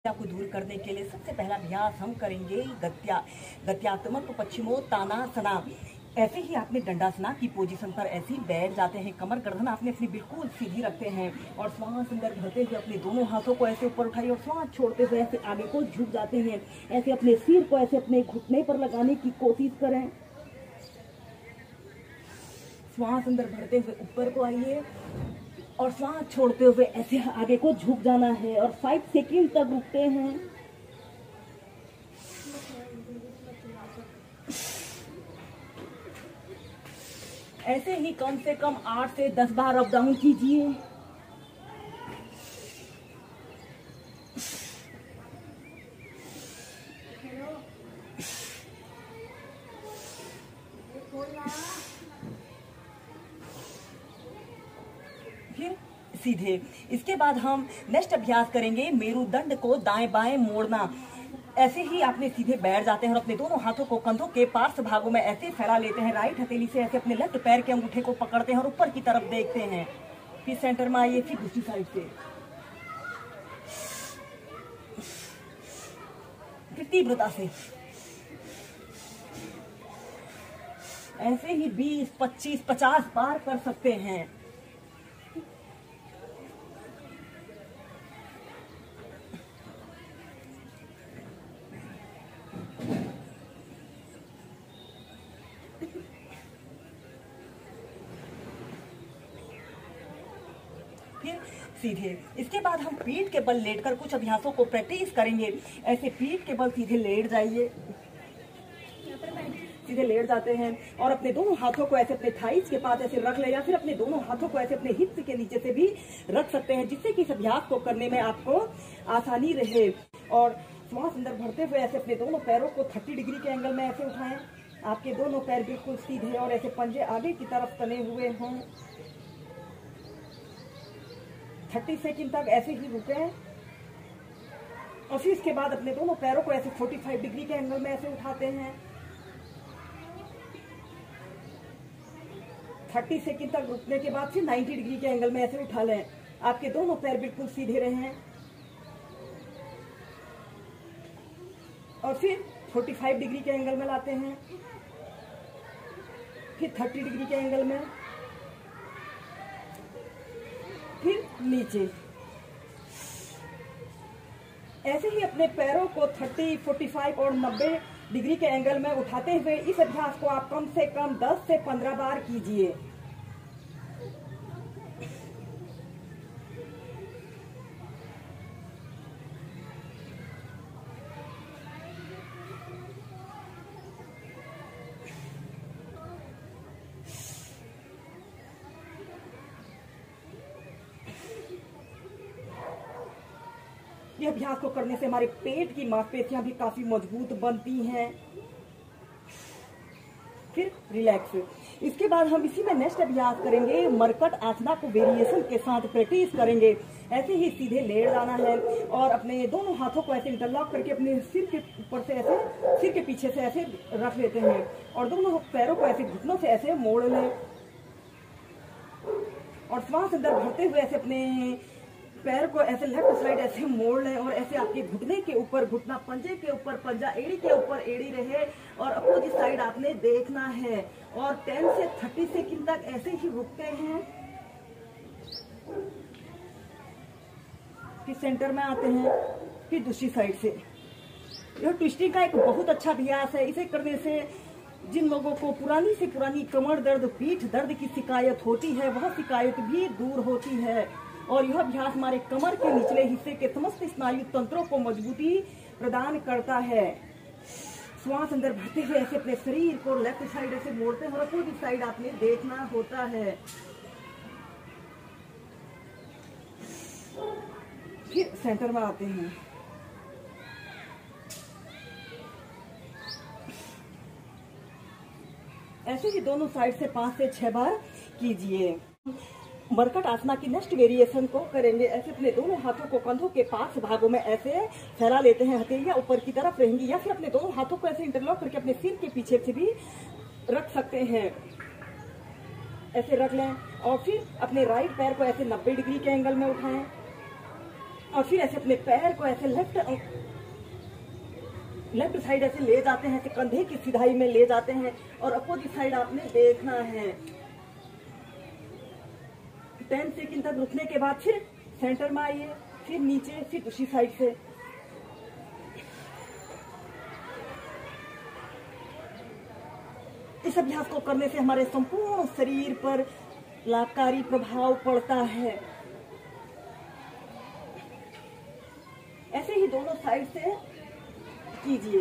को दूर करने के लिए सबसे पहला अभ्यास हम करेंगे गत्यात्मक पश्चिमोत्तानासना। ऐसे ही आपने दंडासना की पोजीशन पर ऐसे ही बैठ जाते हैं। कमर गर्दन आपने अपनी बिल्कुल सीधी रखते हैं और श्वास अंदर भरते हुए अपने दोनों हाथों को ऐसे ऊपर उठाइए और श्वास छोड़ते हुए ऐसे आगे को झुक जाते हैं। ऐसे अपने सिर को ऐसे अपने घुटने पर लगाने की कोशिश करें। श्वास अंदर भरते हुए ऊपर को आइए और श्वास छोड़ते हुए ऐसे आगे को झुक जाना है और 5 सेकंड तक रुकते हैं। ऐसे ही कम से कम 8 से 10 बार अप डाउन कीजिए। फिर सीधे इसके बाद हम नेक्स्ट अभ्यास करेंगे मेरुदंड को दाएं बाएं मोड़ना। ऐसे ही आपने सीधे बैठ जाते हैं और अपने दोनों हाथों को कंधों के पार्श्व भागों में ऐसे फैला लेते हैं। राइट हथेली से ऐसे अपने लेफ्ट पैर के अंगूठे को पकड़ते हैं और ऊपर की तरफ देखते हैं। फिर सेंटर में आइए, फिर दूसरी साइड से, फिर तीव्रता से। ऐसे ही 20, 25, 50 बार कर सकते हैं। फिर सीधे इसके बाद हम पीठ के बल लेटकर कुछ अभ्यासों को प्रैक्टिस करेंगे। ऐसे पीठ के बल सीधे लेट जाइए, सीधे लेट जाते हैं और अपने दोनों हाथों को ऐसे अपने थाइस के पास ऐसे रख ले या फिर अपने दोनों हाथों को ऐसे अपने हिप्स के नीचे से भी रख सकते हैं, जिससे कि इस अभ्यास को करने में आपको आसानी रहे। और श्वास अंदर भरते हुए ऐसे अपने दोनों पैरों को 30 डिग्री के एंगल में ऐसे उठाएं। आपके दोनों पैर बिल्कुल सीधे और ऐसे पंजे आगे की तरफ तने हुए हों। 30 सेकंड तक ऐसे ही रुके और फिर इसके बाद अपने दोनों पैरों को ऐसे 45 डिग्री के एंगल में ऐसे उठाते हैं। 30 सेकंड तक रुकने के बाद फिर 90 डिग्री के एंगल में ऐसे उठा लें। आपके दोनों पैर बिल्कुल सीधे रहें और फिर 45 डिग्री के एंगल में लाते हैं, फिर 30 डिग्री के एंगल में, फिर नीचे। ऐसे ही अपने पैरों को 30, 45 और 90 डिग्री के एंगल में उठाते हुए इस अभ्यास को आप कम से कम 10 से 15 बार कीजिए। यह अभ्यास को करने से हमारे पेट की मांसपेशियां भी काफी मजबूत बनती हैं। फिर रिलैक्स। इसके बाद हम इसी में नेक्स्ट अभ्यास करेंगे मरकट आसना को वेरिएशन के साथ प्रैक्टिस करेंगे। ऐसे ही सीधे लेट जाना है और अपने दोनों हाथों को ऐसे इंटरलॉक करके अपने सिर के ऊपर से ऐसे सिर के पीछे से ऐसे रख लेते हैं और दोनों पैरों को ऐसे घुटनों से ऐसे मोड़ लें और श्वास अंदर भरते हुए ऐसे अपने पैर को ऐसे लेफ्ट साइड ऐसे मोड़ लें और ऐसे आपके घुटने के ऊपर घुटना, पंजे के ऊपर पंजा, एड़ी के ऊपर एड़ी रहे और अपोजिट साइड आपने देखना है। और 10 से 30 सेकंड तक ऐसे ही रुकते हैं। फिर सेंटर में आते हैं, फिर दूसरी साइड से। यह ट्विस्टिंग का एक बहुत अच्छा अभ्यास है। इसे करने से जिन लोगों को पुरानी से पुरानी कमर दर्द, पीठ दर्द की शिकायत होती है, वह शिकायत भी दूर होती है। और यह अभ्यास हमारे कमर के निचले हिस्से के समस्त स्नायु तंत्रों को मजबूती प्रदान करता है। श्वास अंदर भरते हुए ऐसे अपने शरीर को लेफ्ट साइड ऐसे मोड़ते हैं और अपोजिट साइड आपने देखना होता है। फिर सेंटर में आते हैं। ऐसे ही दोनों साइड से 5 से 6 बार कीजिए। मरकट आसना की नेक्स्ट वेरिएशन को करेंगे। ऐसे अपने दोनों हाथों को कंधों के पास भागों में ऐसे फैला लेते हैं। हथेलियां ऊपर की तरफ रहेंगी या फिर अपने दोनों हाथों को ऐसे इंटरलॉक करके अपने सिर के पीछे से भी रख सकते हैं। ऐसे रख लें और फिर अपने राइट पैर को ऐसे 90 डिग्री के एंगल में उठाएं और फिर ऐसे अपने पैर को ऐसे लेफ्ट साइड ऐसे ले जाते हैं, ऐसे कंधे की सिधाई में ले जाते हैं और अपोजिट साइड आपने देखना है। 10 सेकंड तक रुकने के बाद फिर सेंटर में आइए, फिर नीचे, फिर दूसरी साइड से। इस अभ्यास को करने से हमारे संपूर्ण शरीर पर लाभकारी प्रभाव पड़ता है। ऐसे ही दोनों साइड से कीजिए।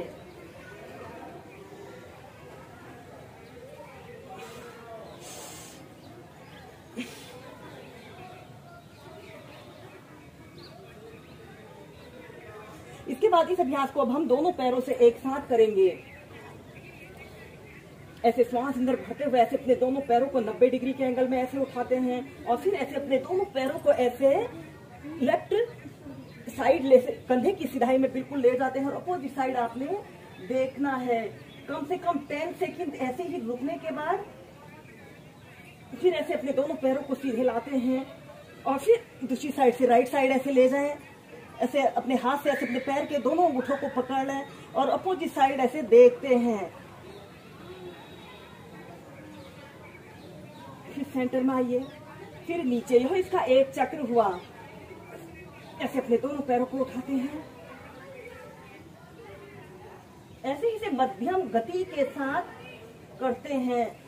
इसके बाद इस अभ्यास को अब हम दोनों पैरों से एक साथ करेंगे। ऐसे श्वास अंदर भरते हुए ऐसे अपने दोनों पैरों को 90 डिग्री के एंगल में ऐसे उठाते हैं और फिर ऐसे अपने दोनों पैरों को ऐसे लेफ्ट साइड ले कंधे की सिधाई में बिल्कुल ले जाते हैं और अपोजिट साइड आपने देखना है। कम से कम 10 सेकंड ऐसे ही रुकने के बाद फिर ऐसे अपने दोनों पैरों को सीधे लाते हैं और फिर दूसरी साइड से राइट साइड ऐसे ले जाएं। ऐसे अपने हाथ से ऐसे अपने पैर के दोनों अंगूठों को पकड़ लें और अपोजिट साइड ऐसे देखते हैं। फिर सेंटर में आइए, फिर नीचे, यह इसका एक चक्र हुआ। ऐसे अपने दोनों पैरों को उठाते हैं, ऐसे ही से मध्यम गति के साथ करते हैं।